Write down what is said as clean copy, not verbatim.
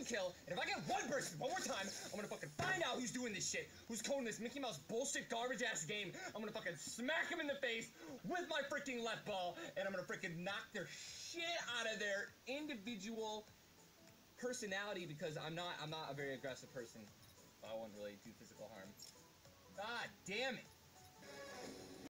kill, and if I get one person one more time, I'm gonna fucking find out who's doing this shit, who's coding this Mickey Mouse bullshit garbage ass game. I'm gonna fucking smack him in the face with my freaking left ball, and I'm gonna freaking knock their shit out of their individual personality, because I'm not a very aggressive person. I won't really do physical harm. God damn it.